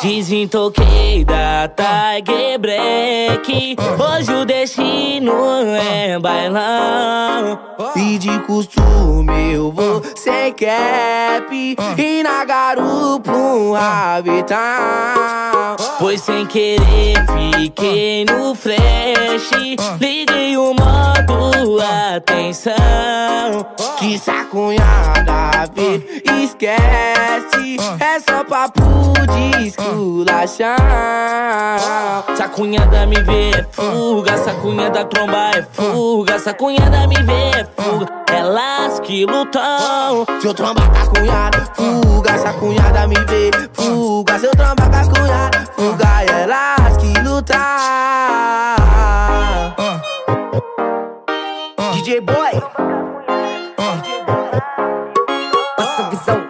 Desentoquei da Tiger Black. Hoje o destino é bailão. E de costume eu vou sem cap e na garupa um rabetão. Pois sem querer fiquei no flash. Liguei o modo atenção. Que essa cunhada vê, esquece. É só papo de esculachão. Essa cunhada me vê é fuga. Essa cunhada trombar é fuga. Essa cunhada me vê é fuga. Elas que lutam. Se eu trombar com a cunhada, fuga. Essa cunhada me vê, fuga. Se eu trombar com a cunhada, fuga. Elas que lutam. DJ Boy, passa a visão.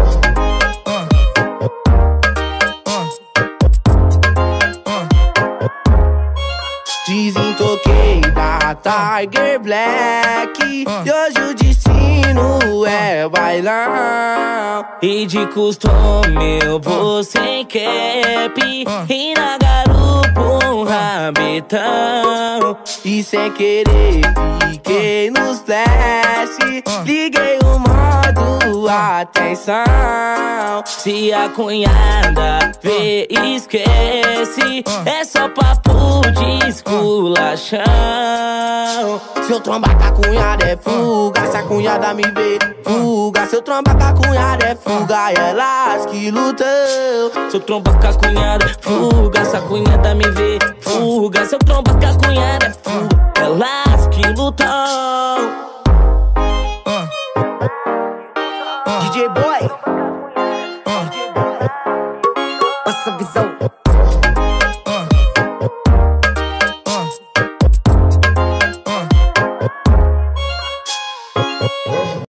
Desentoquei da Tiger Black e hoje o destino é bailão. E de costume eu vou sem cap e na garupa um rabetão. E sem querer fiquei nos flash. Liguei o modo atenção. Se a cunhada vê, esquece. É só papo de esculachão. Se eu trombar com a cunhada é fuga. Se a cunhada me vê, fuga. Se eu trombar com a cunhada é fuga. Elas que lutam. Se eu trombar com a cunhada é fuga. Se a cunhada me vê, fuga. Se eu trombar com a cunhada é fuga. Elas que lutam. DJ Boy, passa a visão.